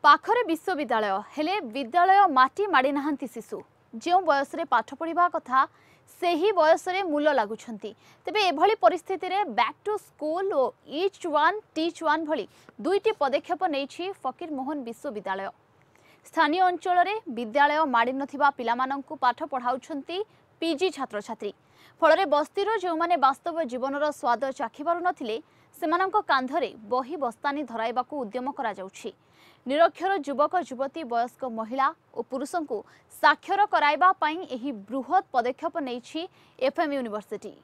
पाखरे विश्वविद्यालय हेले विद्यालय माटी माड़ी नाहांती शिशु जो बयस रे पाठ पढ़िबा कथा सेही बयस रे मूल लागुछंती। तेबे एभली परिस्थिति रे बैक टू स्कूल और ईच वन टीच वन भली दुईटी पदक्षेप नेछि फकीर मोहन विश्वविद्यालय। स्थानीय अंचल रे विद्यालय माड़ी नथिबा पिलामानंकु पाठ पढ़ाउछंती पीजी छात्र छात्री। फल बस्तीर जो माने वास्तव जीवनर स्वाद चाखि पारु नथिले सेमानंक कांधरे बही बस्तानी धराइबाकू उद्यम करा जाउछि। निरक्षर युवक युवती वयस्क महिला और पुरुषों को साक्षर कराइबा पई एही बृहत पदक्षेप नेछि एफएम यूनिवर्सिटी।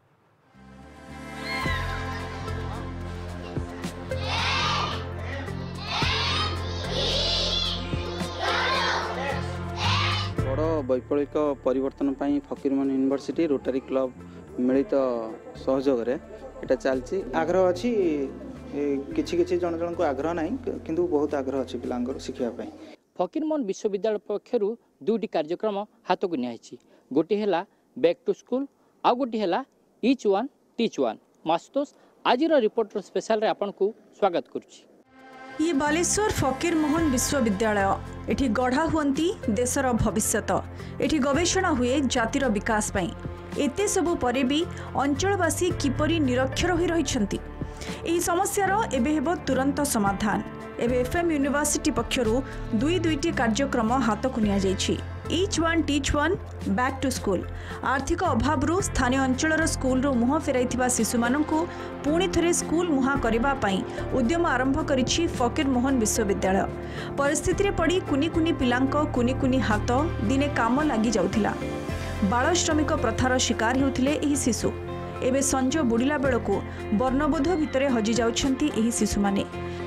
बड़ वैप्लविक परिवर्तन पई फकीरमोहन यूनिवर्सिटी रोटरी क्लब मिलित सहयोग एटा चलछि। आग्रह अछि किछि किछि जन जन को आग्रह नहीं किंतु बहुत आग्रह अछि पिलांगर शिक्षा पई। फकीरमोहन विश्वविद्यालय पक्षरु दुईटी कार्यक्रम हाथ को नियाछि। गोटी हैला बैक टू स्कूल आ गोटी हैला ईच वन टीच वन। मास्तोस आजिर रिपोर्टर स्पेशल रे आपन को स्वागत करूछि। ये बालेश्वर फकीरमोहन विश्वविद्यालय एठी गढ़ा हुंती देशर भविष्यत। एठी गवेषणा हुए जातिर विकास पई। एते सबु परे भी अंचलवासी किपरि निरक्षर होई रहिछंती एही समस्यार एबे हेबो तुरंत समाधान। एबे एफएम यूनिवर्सिटी पक्षरु दुईटी कार्यक्रम हाथ को निया जाइछि। Each one teach one back to school. आर्थिक अभावरु स्थानीय अंचलर स्कूल रो मुह फेराइथिबा शिशु माननकु पुणी थरे स्कूल मुहा करिबा पई उद्यम आरंभ करिछि फकीरमोहन विश्वविद्यालय। परिस्थिति रे पड़ी कुनी कुनी पिलांक कुनी कुनी हाथ दिने काम लागि जाउथिला। बाल श्रमिक प्रथार शिकार हेउथिले एही शिशु। एबे संज बुड़िला बेलकु वर्णबोध भितरे हजि जाउछंती एही शिशु माने।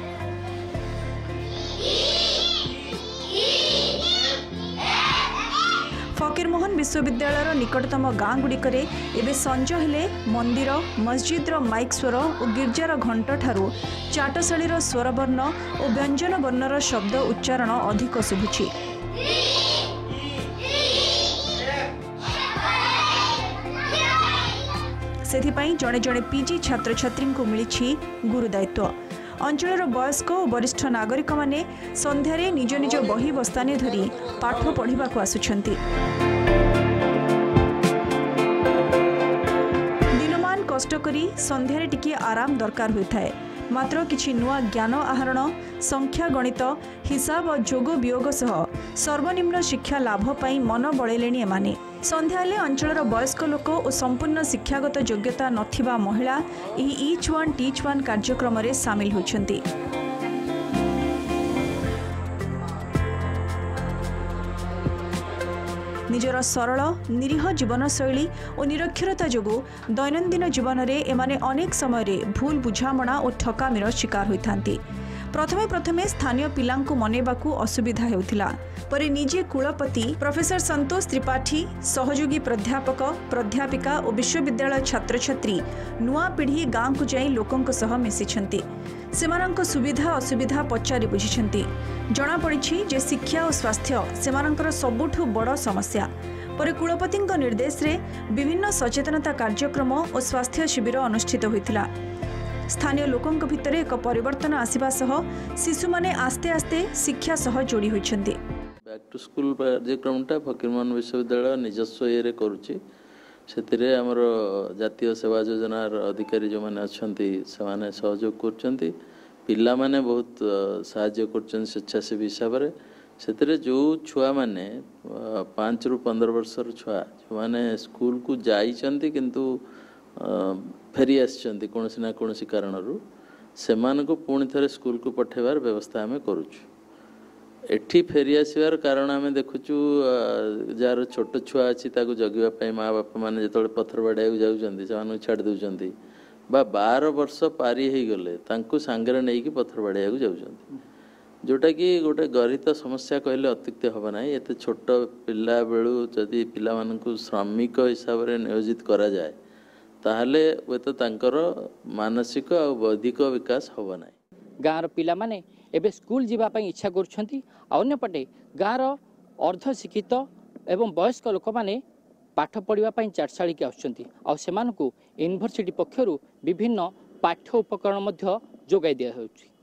फकीरमोहन विश्वविद्यालय निकटतम गाँ गुड़िकरे एबे संज हेले मंदिर मस्जिद्र माइक स्वर और गिर्जार घंट ठारू चाटशाळीर स्वरवर्ण और व्यंजन वर्णर शब्द उच्चारण अधिक शुभुछि। सेथिपाई जड़े जड़े पीजी छात्र छात्री को मिली गुरुदायित्व। अंचलर वयस्क और वरिष्ठ नागरिक माने संध्यारे निज निज बही बस्तानी धरी पाठ पढ़ा आसुछंती। दिनमान कष्ट करी संध्यारे टिके आराम दरकार होता है। मात्र किछि नुआ ज्ञान आहरण संख्या गणित हिसाब और जोग वियोग सह सर्वनिम्न शिक्षा लाभ पाई मन बळेलेनी एमाने। संध्याले अंचलर वयस्क लोक और संपूर्ण शिक्षागत योग्यता नथिबा महिला एही ईच वन टीच वन कार्यक्रम रे शामिल होछंती। निजर सरल निरीह जीवनशैली और निरक्षरता जोगु दैनंदिन जीवन रे एमाने अनेक समय रे भूल बुझामणा और ठकामीर शिकार होइथांती। प्रथमे प्रथमे स्थानीय पिलांकु मनेबाकू असुविधा हेउथिला। परे निजे कुलपति प्रोफेसर संतोष त्रिपाठी सहयोगी प्राध्यापक प्राध्यापिका और विश्वविद्यालय छात्र छात्री नुआ पीढ़ी गाँ को जाई लोकंक सह मिसिछंती। सेमानंक सुविधा असुविधा पचारि बुझिछंती। जणा पड़िछि जे शिक्षा और स्वास्थ्य सेमानंकर सबुठु बड़ समस्या। परे कुलपतिंक निर्देश रे विभिन्न सचेतनता कार्यक्रम और स्वास्थ्य शिविर अनुष्ठित होइतिला। स्थानीय लोकंक भितरे एक परिवर्तन आसिबा सह शिशु माने आस्ते आस्ते शिक्षा सह जोड़ी होइछंती। बैक टू स्कूल कार्यक्रमटा फकीरमोहन विश्वविद्यालय निजस्व ये करुच्ची। से आमर जातीय सेवा योजनार अधिकारी जो मैंने अच्छा से सहयोग कर पिला माने बहुत साहाय्य कर स्वेच्छासेवी हिसाब से जो छुआ मैंने 5 ରୁ 15 वर्षर छुआ जो मैंने स्कूल को जाइछंती किंतु फेरी आसी कौन ना कौन कारण से पुणी थे स्कूल को पठेबार व्यवस्था आम करुचु। एठी फेरी आसबार कारण आम देखुचु जार छोट छुआ अच्छी जगवाई माँ बापा मैंने जो पथर बाड़ा जाऊँ छाड़ दौरान बा 12 वर्ष पारी हो गले सांगे नहीं पथर बाड़ा जाऊँ जोटा कि गोटे गरित समस्या कहले अत्युक्ति हम ना। एत छोट पिला बेलू जदि पिला मानकु श्रमिक हिसाब से नियोजित करा जाए ताहले हुएत तांकर मानसिक और बौद्धिक विकास हम ना। गाँव पिला माने एबे स्कूल जीवा पई इच्छा करुछंती। अन्यपटे गाँव अर्ध शिक्षित एवं वयस्क लोक माने पाठ पढ़िबा पई चाटशाळी के आछंती आ सेमानकु यूनिवर्सिटी पक्षरु विभिन्न पाठ्य उपकरण मध्य जोगाई दिया होउछि।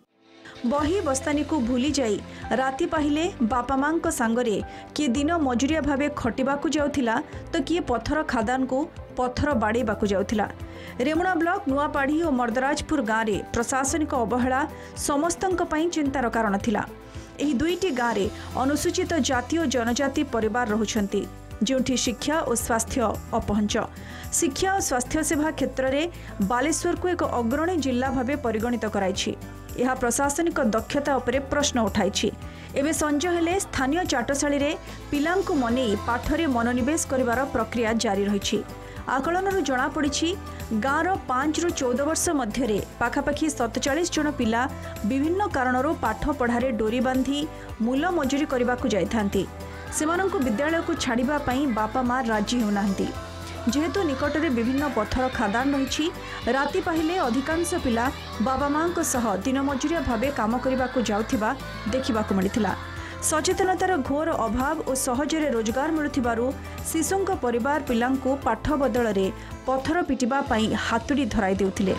बही बस्तानी को भूली जाई राति पाहिले बापा मां को सांगरे किए दिन मजुरिया भावे खटिबाकू जाउथिला तो किए पत्थर खादान को पत्थर बाड़ेबाकू जाउथिला। रेमुणा ब्लॉक नुआपाढ़ी और मर्दराजपुर गाँव में प्रशासनिक अवहेला समस्तंक पई चिंतार कारण थिला। एही दुईटी गाँव में अनुसूचित जाति और जनजाति परिवार रहुछंती जोठी शिक्षा और स्वास्थ्य अपहंच। शिक्षा और स्वास्थ्य सेवा क्षेत्र में बालेश्वर को एक अग्रणी जिला भावे परिगणित कराइछि। यह प्रशासनिक दक्षता उपरे प्रश्न उठाइछि। एबे संज हेले स्थानीय चाटशाली रे पिलांकु मनेई पाठरे मनोनिवेश करिवार प्रक्रिया जारी रहिछि। आकलन जना पड़ी गाँवर 5 ରୁ 14 वर्ष मध्य पाखापाखि 47 जन पिला विभिन्न कारणों पाठ पढ़ारे डोरी बांधी मूल मजूरी करने को जाइथांती। सेमानंकु विद्यालय को छाड़िबा पई बापा मां राजी होनांती। जेहेतु निकटरे विभिन्न पत्थर खादान रही राति पाहिले अधिकांश पिला बाबा मां को सह दिन मजूरिया भावे काम करने को जाउथिबा देखिबाकू मिलिथिला। सचेतनतार घोर अभाव और सहजरे रोजगार मिलुथिबारु शिशुंक परिवार पिलांकु पाठ बदलरे पत्थर पिटिबा पई हातुड़ी धराई देउथिले।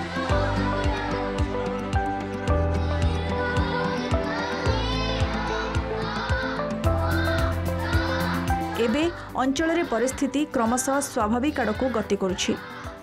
एबे अंचल परिस्थिति क्रमशः स्वाभाविक आड़क गति करुछि।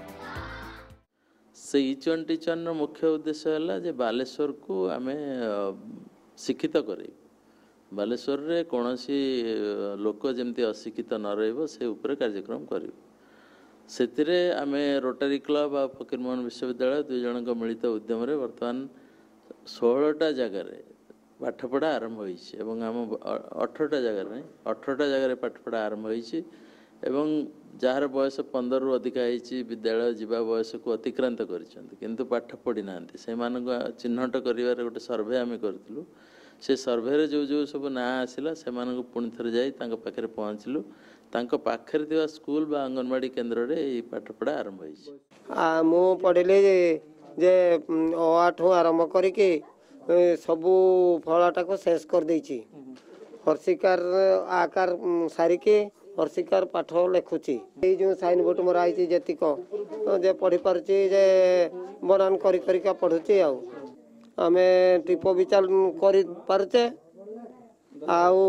से इचन टीचन मुख्य उद्देश्य है जे बालेश्वर को आमे शिक्षित करे। बालेश्वर रे कौनसी लोक जमती अशिक्षित न रहिबो से ऊपर कार्यक्रम करियो। सेतिरे आमे रोटरी क्लब आ फकीरमोहन विश्वविद्यालय दुई जन मिलित उद्यम रे वर्तमान 16टा जगह रे पाठपढ़ा आरंभ होइछि एवं आम 18टा जगह रे 18टा जगह पाठपढ़ा आरंभ होइछि एवं जार बयस 15 रु अधिक होइछि विद्यालय जीवा बयस को अतिक्रांत करिसंती किंतु पाठ पढ़ी नांती से मानक चिन्हट करिवार गोटे सर्वे आमे करथिलु। से सर्वे रे जो जो सब ना आसिला से मानक पुणी थरे जाई तांको पाखरे पहुँचलु। तांको पाखरे थिबा स्कूल बा आंगनवाड़ी केंद्र रे ई पाठपढ़ा आरंभ होइछि। मो पढ़िले जे आठ आरंभ करिके सबू फलाटा को शेष कर देछि। हर्षिकार आकार सारिके हर्षिकार पाठ लिखुची जो साइन बोर्ड मोर आई जेतिक जे पढ़ी पारुची जे बनान करी करिका पढ़ुची आउ आमे टिपो विचार करी पारुचे आउ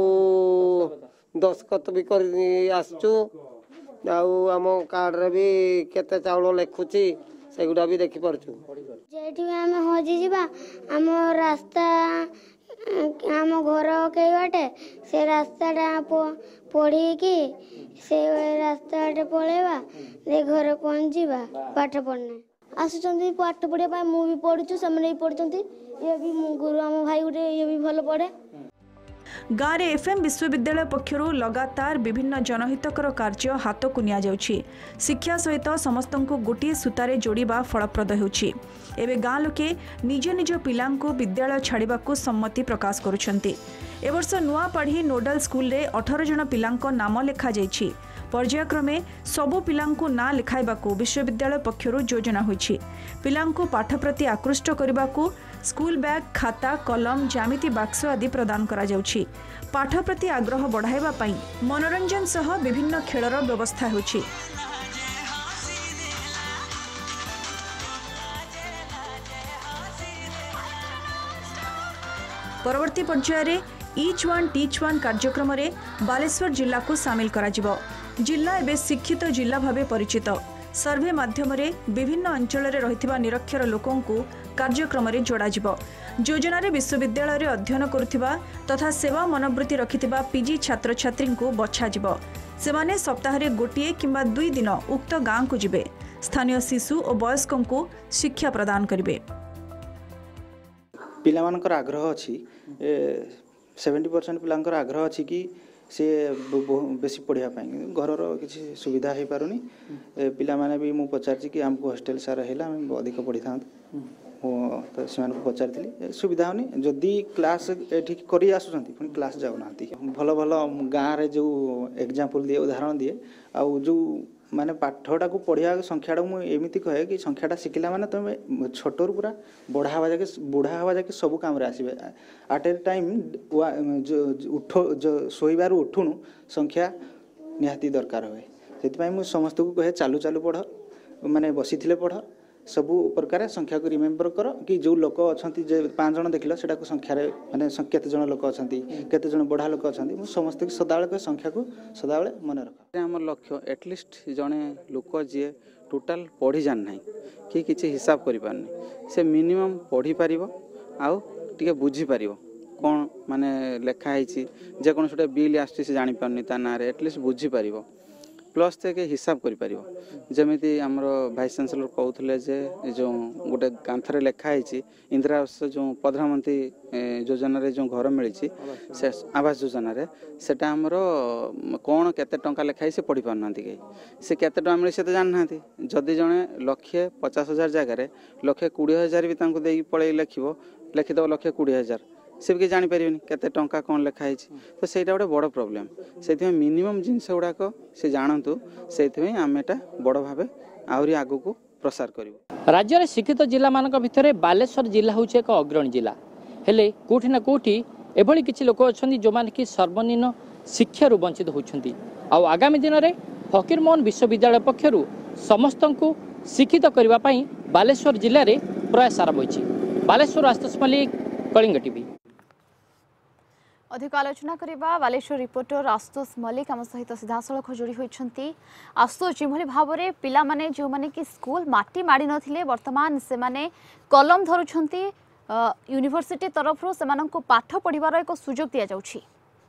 दस्खत भी कर आसचु आउ आम कार्ड रे भी केते चाउल लिखुची सेगुडा भी देखि पारछु। जेठी आमे हजी जिबा आम रास्ता आम घर कई बाटे से रास्ताटा पढ़ी कि से रास्ताटे पलैबा दे घर पहुँचवा पाठ पढ़ना आसुचंती पाठ पढ़िया मु भी पढ़ुछु से पढ़ुचंती ये भी गुरु आम भाई गोटे ये भी भल पढ़े। गाँव में एफएम विश्वविद्यालय पक्षर लगातार विभिन्न जनहितकर कार्य हाथ को निया जाउछि। शिक्षा सहित समस्त को गोटे सूतारे जोड़िबा फलप्रद होउछि। एबे गाँ लोके निज निज पिलांको विद्यालय छाड़िबाकू सम्मति प्रकाश करुछंती। ए वर्ष नुआपाढ़ी नोडल स्कूल रे 18 जन पिलांको नाम लेखा जाइछि। पर्यायक्रमे सबु पिलांको ना लिखाइबाकू विश्वविद्यालय पक्षर योजना होइछि। पिलांको पाठ प्रति आकृष्ट करिबाकू स्कूल बैग खाता कलम ज्यामिति बाक्स आदि प्रदान करा जाउछि। पाठ प्रति आग्रह बढ़ाइबा पई मनोरंजन सह विभिन्न खेलर व्यवस्था होछि। परवर्ती पर्याय रे ईच वन टीच वन कार्यक्रम रे बालेश्वर जिला को सामिल करा जिवो। जिला एबे शिक्षित जिला भावे परिचित। सर्वे माध्यम रे विभिन्न अंचल रे रहिथिबा निरक्षर लोकन को कार्यक्रम रे जोड़ा जिवो। योजना रे विश्वविद्यालय रे अध्ययन करुथिबा तथा सेवा मनोवृत्ति रखिथिबा पीजी छात्र छात्री को बछा जिवो। सेमाने सप्ताह रे गोटिए किंबा 2 दिन उक्त गाँ को जिबे। स्थानीय शिशु और वयस्कों को शिक्षा प्रदान करिवे। पिलामानकर आग्रह अछि 70% पिलांकर आग्रह अछि कि से बेसी पढ़िया पाएंगे घरर किसी सुविधा हो पारुनी पिला माने भी मु पचारछि कि हमको हॉस्टल सारा हैला हम अधिक पढ़ी था तो से पचारि सुविधा होनी जदि क्लास एठी करी आसुछंती पुनी क्लास जाउ नांती भलो भलो गाँ रे जो एग्जांपल दिए उदाहरण दिए आ जो माने पाठटा को पढ़िया संख्याटा मु एमिति कहे कि संख्याटा शिखिला माने तुम छोटरू पूरा बड़ा हवा जाके सब काम रे आसीबे एट ए टाइम उठ जो सोइबार उठुनु संख्या निहाती दरकार होए सेति पई मु समस्त को कहे चालू चालू पढ़ माने बसिथिले पढ़ सबू प्रकार संख्या को रिमेम्बर कर कि जो लोक अच्छा जे 5 जन देखल से संख्यार माने केते जन लोक अच्छा केते जन बढ़ा लोक अच्छा समस्त सदाबले संख्या को सदाबले मन रख। आम लक्ष्य एटलिस्ट जड़े लोक जी टोटाल पढ़ी जान ना कि किसी हिसाब कर से मिनिमम पढ़ी पार आउ टे बुझी पार कौन माने लेखाई जेकोसी बिल आस जापारनी ता ना एटलिस्ट बुझी पार प्लस थे के हिसाब कर जमी आमर भाइस चांसलर कहते जे जो गोटे कांथरे लेखाई इंदिरा जो प्रधानमंत्री योजना जो घर मिली से आवास योजना सेटा आमर कौन केते टंका लेखाई से पढ़ी पारना कहीं से केते टंका मिली से तो जानना जदि जड़े 1,50,000 जगार 1,20,000 भी दे पड़े लिखिदेव 1,20,000 से भी जापर केते टंका कौन लिखाई तो सहीटा गोटे बड़ प्रोब्लेम से मिनिमम जिनस गुड़ाक से जानतु से आम एटा बड़ भाव आहरी आग को प्रसार करूँ। राज्य में शिक्षित जिला मान भितर बालेश्वर जिला हूँ एक अग्रणी जिला हेले कोठी ना कोठी एभली किछि लोक अछंती जो माने कि सर्वनिम्न शिक्षारू वंचित होउछंती। आगामी दिन में फकीरमोहन विश्वविद्यालय पक्षरु समस्त को शिक्षित करने पाई बालेश्वर जिले में प्रयास आरंभ होइछि। बालेश्वर आस्तोष मल्लिक, कलिंग टीवी। अधिक आलोचना करबा बालेश्वर रिपोर्टर आस्तोष मल्लिक आम सहित सीधासलख जोड़ी होती। आस्तोष जो भाव में पिला माने जो माने कि स्कूल माटी माड़ी नथिले वर्तमान से माने कलम धरुछंती यूनिवर्सिटी तरफ से पाठ पढ़िबार एक सुजोग दिया जाउछि।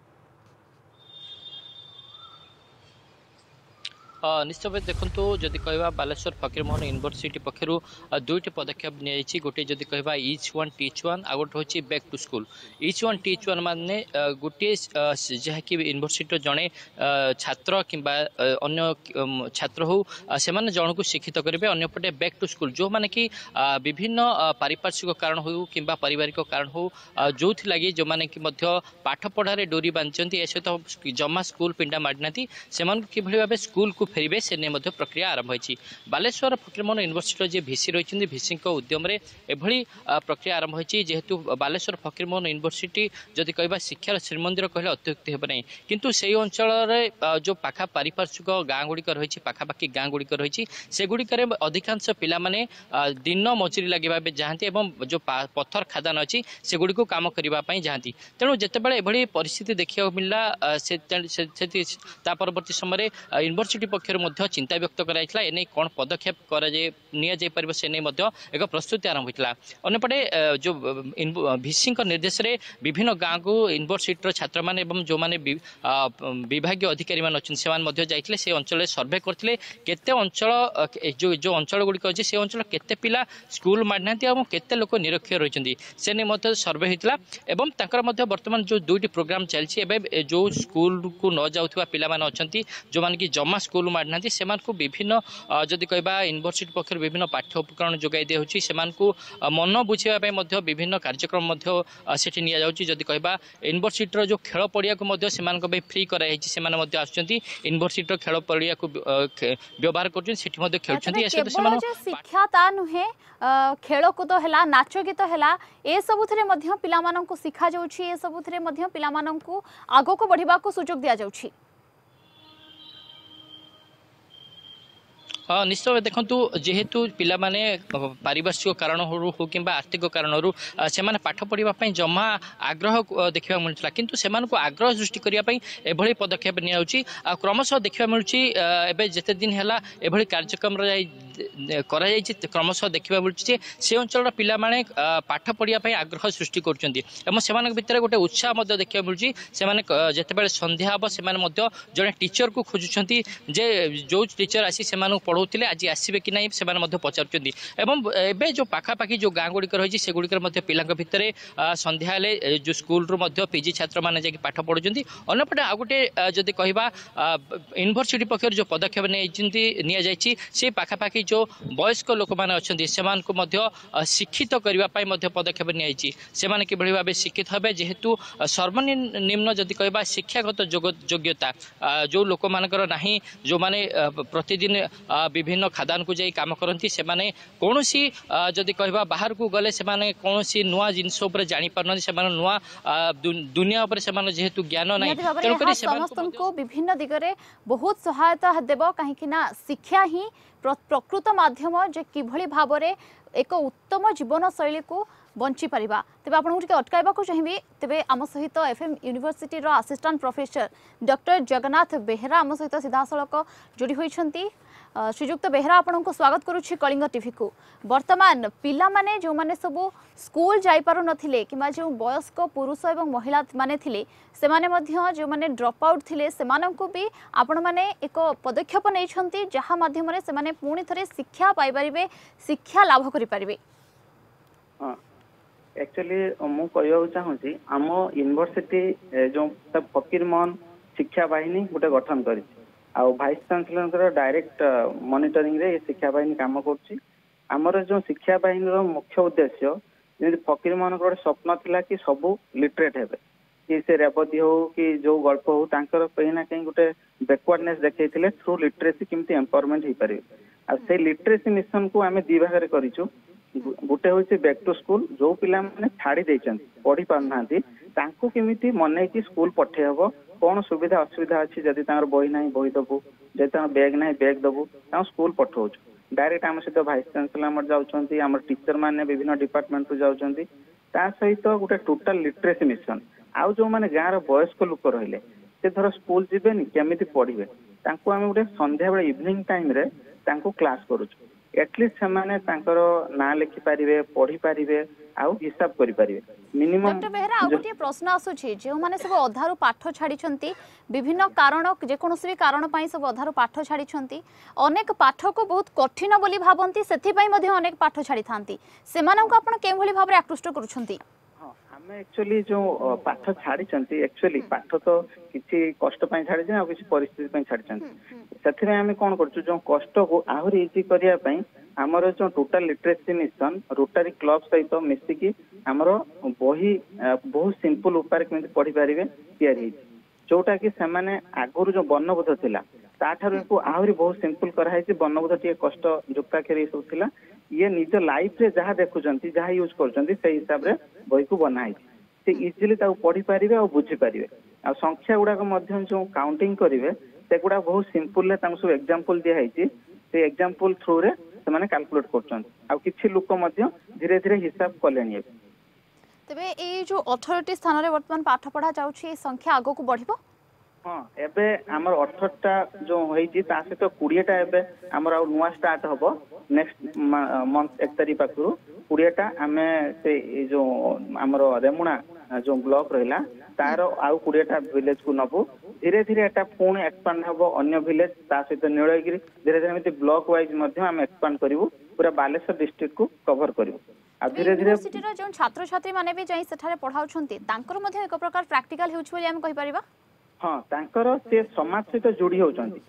निश्चय भाव देखो जदि कह बालेश्वर फकीरमोहन यूनिवर्सिटी पक्षर दुईट पदक्षेप नि गोटे जदि कह इच वन टीच वन आ गोटे हूँ back to school. Each one teach one माने गोटे जहाँकि यूनिवर्सिटी जड़े छात्र किंबा अन्य छात्र हो से जन को शिक्षित करेंगे अंपटे बैक टू स्कूल जो माने कि विभिन्न पारिपार्श्विक कारण हो कि पारिवारिक कारण हो जो लगी जो माने कि पाठ पढ़ारे डोरी बांधि ए सहित जमा स्कूल पिंडा माड़ी ना से कि भाव स्कूल को फेरबे से प्रक्रिया आरंभ होती। बालेश्वर फकीरमोहन यूनिवर्सिटी जे भिसी रही भिसी उद्यम एभली प्रक्रिया आरंभ होती जेहेतु बालेश्वर फकीरमोहन यूनिवर्सिटी जदि कह शिक्षार श्रीमंदिर कहले अत्युक्ति हेब नहीं किंतु से अंचल जो पाखा पारिपार्श्विक गाँ गुड़िक रही पाखापाखि गाँ गुड़िक रही से गुड़िक अधिकांश पिला माने दिन मजूरी लगे जाती और जो पत्थर खादान अच्छी से गुड़ी को काम करने जाती तेणु जितेबाला एभली परिस्थिति देखा मिलला परवर्ती समय यूनिवर्सिटी पक्षर चिंता व्यक्त कराइला एने कौन पदक्षेप कर से एक प्रस्तुति आरंभ होता। अंपटे जो भिसी निर्देश में विभिन्न गाँव को यूनिवर्सिटी छात्र मैंने जो मैंने विभाग अधिकारी मैंने से अंचल सर्वे करते केते अंचल जो अंचल गुड़िक अच्छे से अंचल केते पिला स्कूल माड़ना केते लोक निरक्षर रही से नहीं सर्वे होता और बर्तमान जो दुईटी प्रोग्राम चलती जो स्कूल को न जाऊा पिला जो मैंने कि जमा स्कूल माड़ना से विभिन्न जदि कह यूनिवर्सिटी पक्ष विभिन्न पाठ्य उपकरण जोगाई दिया से मन बुझाई विभिन्न कार्यक्रम जदि कह यूनिवर्सिटी जो खेल पड़िया को फ्री कराई यूनिवर्सिटी खेल पड़िया को व्यवहार कर शिक्षा ता नुहे खेल कूद है नाच गीत है ए सबुथिरे मध्य पिला माननकु शिखा जाउछि ए सबुथिरे मध्य पिला माननकु आगो को बढ़िबा को सुजोग दिया जाउछि। हाँ निश्चय देखु जेहेतु पिला माने पारिपार्श्विक कारण हो कि आर्थिक कारण से पाठ पढ़ाई जमा आग्रह देखा मिलता किंतु से आग्रह सृष्टि करने एभली पदक्षेप नि क्रमशः देखा मिलूँ जिते दिन है एभली कार्यक्रम क्रमशः देखा मिलूँ से अंचल पिला माने पाठ पढ़ाई आग्रह सृष्टि कर भितर गोटे उत्साह देखा मिलूँ से जिते संध्या हम से जड़े टीचर को खोजुंट जे जो टीचर आसी से पढ़ाऊे आज आसवे कि ना से एवं जो पाखापाखि जो गाँ गुड़िक रही से गुड़िक पिला भितर संध्या जो स्कूल पीजी छात्र मैंने जाकि पाठ पढ़ुंट अंपटे आ गए जदि कह यूनिवर्सिटी पक्ष जो पदक्षेप नि से पाखापाखि जो वयस्क लोक मैंने अच्छा शिक्षित करने पदक्षेप नि कि भाव शिक्षित हे जेहेतु सर्वनिम्न जदि कह शिक्षागत योग्यता जो लोक मानकर नहीं जो माने प्रतिदिन विभिन्न खादान को जाई काम करती से कौन सी जदि कह बाहर को गले से कौन सी नुआ जिनस जानी पारना से नुआ दुनिया से जेहेतु ज्ञान नहीं समस्त विभिन्न दिगरे बहुत सहायता देव कहीं शिक्षा ही संस्कृत माध्यम जे किभली भाबरे एक उत्तम जीवन शैली को बंची परिबा। तेबे आपन टिके अटकाइबा को चाहिबी। तेबे आम सहित एफएम यूनिवर्सिटी रो assistant professor doctor Jagannath Behera आम सहित सीधासलख जोड़ी होइछंती। श्रीजुक्त बेहेरा आपन को स्वागत करूछि कलिंग टीवी को। वर्तमान पिला माने जो माने सब स्कूल जाई पारु नथिले किमा जो वयस्क पुरुष एवं महिला माने थिले से माने मध्य जो माने ड्रॉप आउट थिले से माननको भी आपण माने एक पदक्षेप नैछंती जहा माध्यम रे से माने पुणी थरे शिक्षा पाई परिबे शिक्षा लाभ करि परिबे। हां एक्चुअली मु कहू चाहूँगी आम यूनिवर्सिटी जो फकीरमोहन शिक्षा बाहिनी गोटे गठन कर वाइस चांसलर डायरेक्ट मॉनिटरिंग रे शिक्षा बाहिनी काम कर जो शिक्षा बाहिनी मुख्य उद्देश्य जमी फकीरमोहन गोटे स्वप्न थिला कि सबू लिटरेट हेबे कि से रेवती हो कि जो गल्प हो तांकर कहीं ना कहीं गोटे बैकवर्डनेस देखते थ्रू लिटरेसी केमती एम्पावरमेंट हो पारे आ से लिटरेसी मिशन को आम दी भाग करिछु। गोटे हूँ बैक टू स्कूल जो पिला माने छाड़ी देइचंती पढ़ी पारना तांको केमिति मनै कि स्कूल पठे हबो कौन सुविधा असुविधा अच्छी जदि तांकर बही ना बही दबु जदि तांकर बैग ना बैग दबु तां स्कूल पठाउछु डायरेक्ट आम सहित भाइस चांसलर आम जाउछंती आम टीचर माने विभिन्न डिपार्टमेंट रु जाउछंती ता सहित गोटे टोटल लिटरेसी मिशन आउ जो माने गाँव वयस्क लोक रहिले से धर स्कूल जीवेनि केमिति पढ़िबे तांको आम गोटे संध्या बेले इवनिंग टाइम रे तांको क्लास करूछु एटलिस्ट सेमाने तांकर ना लिखि पारिबे पढ़ी पारिबे आउ हिसाब करि पारिबे मिनिमम। डॉक्टर बेहरा आ गोटे प्रश्न आसुछि जे माने सब अधारु पाठ छाडी छंती विभिन्न कारण जे कोनोसी भी कारण पई सब अधारु पाठ छाडी छंती अनेक पाठ को बहुत कठिन बोली भाबंती सेथि पई मध्ये अनेक पाठ छाडी थांती सेमानंको आपण केम भली भाबरे आकृष्ट करूछंती। आम एक्चुअली जो पाठ छाड़ी एक्चुअली पाठ तो किसी कष्ट छाड़ी आ किसी परिस्थिति छाड़ी से आम कौन कर जो कष्ट को आहरी इजी करने आमर जो total literacy mission rotary club सहित मिसिकी आमर बही बहुत सिंपल उपाय केमती पढ़ी पारे या जोटा कि से आगुरी जो वर्णबोध थिला ताठारु इनको आहरी बहुत सिंपल कराई वर्णबोध टे कष्ट जुक्ताक्षर ये सब थिला ये निज लाइफ रे जहाँ देखुचंती जहाँ यूज करचंती से हिसाब रे बही को बनाई से इजिली ताऊ पढ़ी पारिबे और बुझी पारिबे आ संख्या गुडा को मध्यम जो काउंटिंग करिवे से गुडा बहुत सिंपल ले तांको सब एग्जांपल दिया हैची से एग्जांपल थ्रू रे से माने कैलकुलेट करचंती आ किछि लोक मध्य धीरे धीरे हिसाब कलेनी। तबे ए जो अथॉरिटी स्थान रे वर्तमान पाठ पढ़ा जाउछि संख्या आगो को बढ़िबो। हाँ एबे आमर 18टा जो होईची ता से तो 20टा एबे आमर आ नुवा स्टार्ट हबो नेक्स्ट मंथ 1 तारिख पाखरु 20टा आमे से जो आमर रेमुणा जो ब्लॉक रहिला तार आउ 20टा विलेज को नबो धीरे धीरे एटा पुणी एक्सपांड हबो अन्य विलेज ता सहित नीलगिरी धीरे धीरे एमती ब्लॉक वाइज मध्य आम एक्सपांड करिवु पूरा बालेश्वर डिस्ट्रिक्ट को कवर करिवु। आ धीरे धीरे यूनिवर्सिटी रो जो छात्र छात्री माने भी जाई सेठारे पढाउछंती तांकर मध्य एक प्रकार प्रैक्टिकल होउछ बोली हम कहि परिबा। हाँ तांकर से समाज सहित जोड़ी होचंती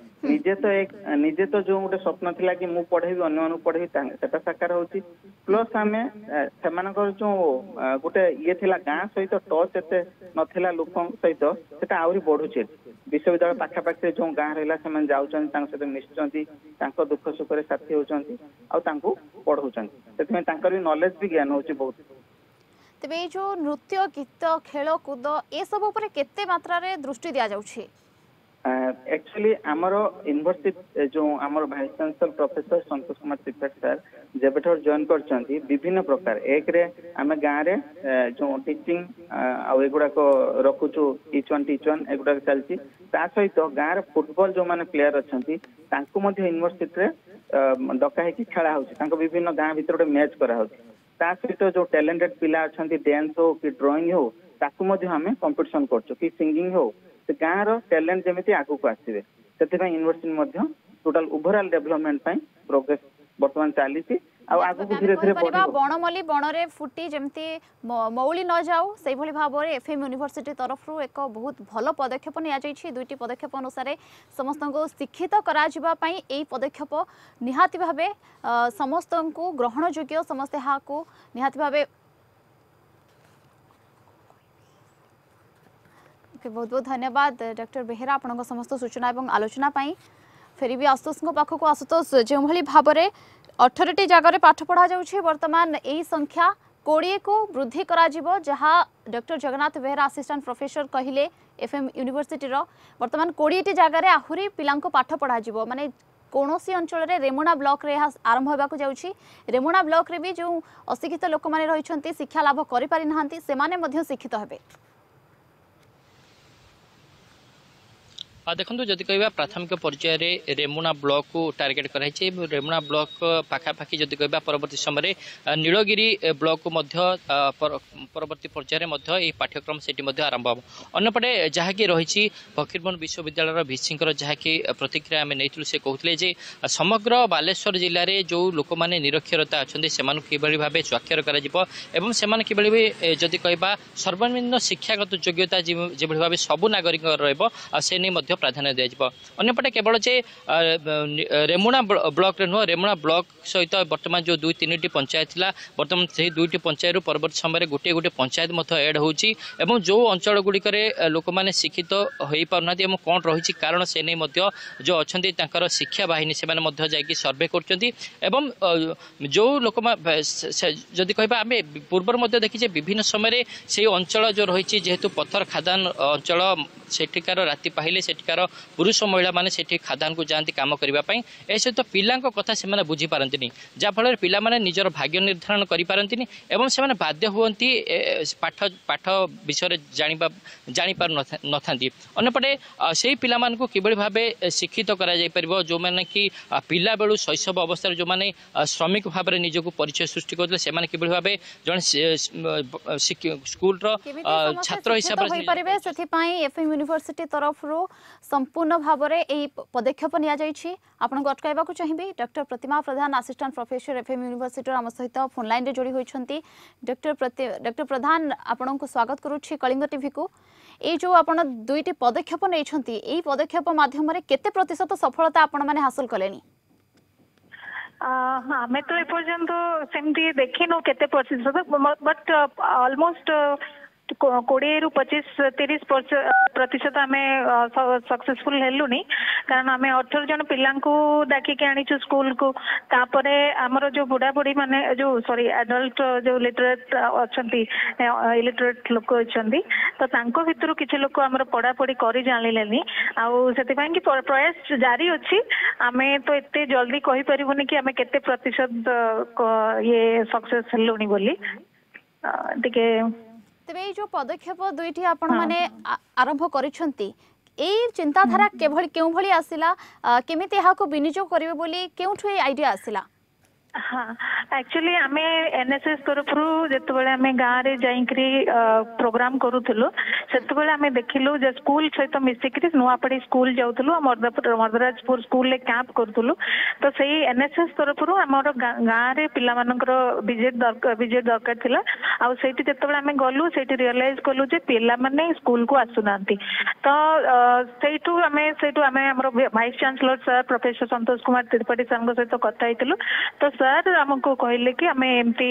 निजे तो जो गोटे स्वप्न थिला कि मु पढ़ेबी अन्य मानु पढ़ेबी सेटा साकार होची प्लस आमे सेमानकर जो गोटे ये थिला गाँ सहित टच एते नथिला लोक सहित सेटा आउरी बढ़ुचे विश्वविद्यालय पाखापाखि जो गाँ रहिला सेमान जाउचंती तांक सहित मिशुचंती तांक दुख सुख रे साथी होचंती आ तांको पढ़ौचंती सेतमे तांकर भी नॉलेज भी ज्ञान होची बहुत। तेबे जो नृत्य गीत खेल कूद ए सब ऊपर केते मात्रा रे दृष्टि दिया जाउछि एक्चुअली आमर यूनिवर्सिटी जो आमर vice chancellor professor Santosh Kumar Tripathi sir जेबेठर जॉइन करचंती विभिन्न प्रकार एक रे आमे गाँ रे जो टीचिंग आ एगुडा को रखुछु ईच वन एगुडा चलची ता सहित गाँ रे फुटबॉल जो माने प्लेयर अछंती तांको मध्ये यूनिवर्सिटी रे डका है कि खेला होछि तांको विभिन्न गाँ भीतर गोटे मैच करा होछि ता सहित जो टैलेंटेड पिला अछंती डांस हो कि ड्राइंग हो ताकू मध्ये हमें कंपटीशन करछु कि सिंगिंग हो से गाँ रो टैलेंट जेमिति आगु को आसीबे सेति यूनिवर्सिटी मध्ये टोटल ओवरऑल डेवलपमेंट पई प्रोग्रेस वर्तमान चालीसी आ आगु को धीरे धीरे बढ़िबो बनमली बनरे फुटी जेमती मौली न जाऊ सेहि भली भाबरे एफएम यूनिवर्सिटी तरफ रु एक बहुत भलो पदक्षेप निया जाइछि दुईटी पदक्षेप अनुसार समस्त को शिक्षित करा जिबा पई एई पदक्षेप निहाती भाबे समस्त को ग्रहण योग्य समस्त हा को निहाती भाबे बहुत बहुत धन्यवाद डॉक्टर बेहेरा आपन समस्त सूचना और आलोचना पाई फेरी भी आशुतोष पाखक आशुतोष जो भली भाबरे 18टी जगह पाठ पढ़ा जाउछि वर्तमान एही संख्या 20 को वृद्धि करा जिवो जहाँ doctor Jagannath Behera assistant professor कहिले एफएम यूनिवर्सिटी रो वर्तमान 20टी जगह रे आहुरी पिलांको पाठ पढ़ा जिवो माने कौनसी अंचल रे रेमुणा ब्लॉक रे आरंभ होबाकू जाउछि। रेमुणा ब्लॉक रे भी जो अशिक्षित लोक माने रहिछन्ति शिक्षा लाभ करि पारि नहंती सेमाने मध्य शिक्षित हेबे। देखो जदि कह प्राथमिक पर्यायर रेमुणा ब्लॉक को टार्गेट कराई रेमुणा ब्लॉक पाखापाखि जदि कह परवर्ती समय नीलगिरी ब्लॉक को परवर्ती पर्यायर पाठ्यक्रम से आरंभ हम अंपटे जहाँकि रही फकीरमोहन विश्वविद्यालय भिसी जहाँकि प्रतिक्रिया आम नहीं से कहते समग्र बालेश्वर जिले में जो लोक मैंने निरक्षरता अच्छा से भाव स्वाक्षर कर जदि कह सर्वनिम्न शिक्षागत योग्यता जो भाव सबू नागरिक रही प्राधान्य दिया अंपटे केवल जे रेमुणा ब्लॉक रे नुह रेमुणा ब्लॉक सहित वर्तमान जो 2-3 पंचायत थिला वर्तमान से 2 पंचायत परवर्ती समय गोटे गोटे पंचायत एड होची एवं जो अंचल गुड़िक लोक मैंने शिक्षित हो पारना कौन रही कारण से नहीं जो अच्छा शिक्षा बाहिनी से जाकि सर्वे कर जो लोक जदि कह आम पूर्व देखीचे विभिन्न समय से अंचल जो रही जेहेतु पत्थर खादान अंचल सेठिकार राति पाहिले सेठिकार पुरुष महिला माने सेठी खादान को जाती काम करने ए सहित पिला कथा से बुझी पारती जहाँफल पिला माने निजर भाग्य निर्धारण कर पारती एवं से बाध्य हुंती पाठ पाठ विषय जानी पार न था अंपटे से पिला को किभली भाव शिक्षित कर जो मैंने कि पिला बेलू शैशव अवस्था जो मैंने श्रमिक भाव में निजक परिचय सृष्टि करते से किभली भाव जन स्कूल छात्र हिसाब से एफएम यूनिवर्सिटी तरफ संपूर्ण भाव में पदक्षेप नि आपन अटकाइबा चाहिए doctor Pratima Pradhan assistant professor FM university आम सहित फोन लाइन रे जोड़ी होइछंती। डॉक्टर प्रधान आपन को स्वागत करूछि कलिंग टीवी को। ए जो आपन दुईटी पदक्षेप नैछंती एई पदक्षेप माध्यम रे केते प्रतिशत सफलता आपन माने हासिल कलेनी? हाँ मैं तो एपर्यंत सेमती देखिनु केते प्रतिशत बट ऑलमोस्ट 20-25-30% आम सक्सेसफुल हेलुनी कारण आम 18 जन पिला डाकिक आनीचु स्कूल को तापरे आमर जो बुढ़ा बुढ़ी माने जो सॉरी एडल्ट जो लिटरेट अच्छा इलिटरेट लोक अच्छा तो तांको भितर किसी लोक आमर पढ़ापढ़ी कर जानिलेनी आउे प्रयास जारी अच्छी आम तो एते जल्दी कहि परिबुनी कि आम केते प्रतिशत ये सक्सेस हेलुनी बोली टिके तेबे जो पदक्षेप दुईटी आपण माने आरंभ करिसंती एई चिंताधारा केउ भली आसिला केमिति एहा को विनियोग करिवे बोली केउठु ए आइडिया आसिला? हाँ एक्चुअली आम एनएसएस तरफ जिते आम गाँव में जाइकरी प्रोग्राम करूँ से आम देखिलु जे स्कूल सहित मिसिक नुआपड़ी स्कूल जाऊँ मर्दराजपुर स्कूल कैंप करूँ तो सही एनएसएस तरफ आमर गाँव में पिला विजिट दरकार थिला आउ सेठी जेतेबेले आम गलु सेठी रियलाइज कलु जे पिला माने स्कूल को आसुना तो सेठू आम आमर vice chancellor sir professor Santosh Kumar Tripathi sir सहित कथा होइतिलु तो सर हमको कहले कि आम एमती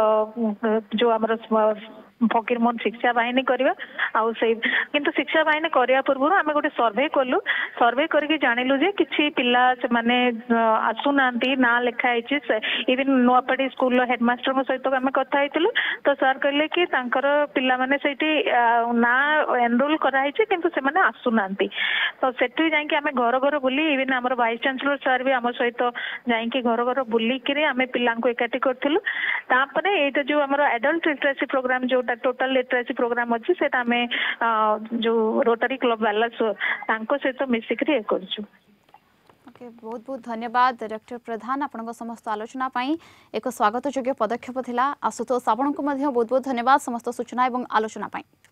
जो आमर फकीरमोहन शिक्षा बाहिनी करवा किंतु शिक्षा बाहिनी करने पूर्व आम गोटे सर्वे कलु सर्वे करके जानिलु जे किछि पिला से माने आसुना ना लिखाई इवन नुआपड़ी स्कूल हेडमास्टर सहित आम कथा होइतिलु तो सर कहले कि तांकर पिला माने सेठी ना एनरोल कराई किंतु से माने आसुना तो सेठी जाइके आम घर घर बुली इवन आमर वाइस चांसलर सर भी आम सहित जाइके घर घर बुलिकी आम पिला एकाठी करथिलु तापरे एटा जो आमर एडल्ट लिटरेसी प्रोग्राम जो टोटल लिटरेसी प्रोग्राम अच्छी से आम जो रोटरी क्लब बालासोर तांको सहित मिसिक करूँ। बहुत बहुत धन्यवाद डॉक्टर प्रधान आपण समस्त आलोचना पाई एक स्वागत योग्य पदक्षेप थिला। आशुतोष आपण को बहुत बहुत धन्यवाद समस्त सूचना एवं आलोचना पाई।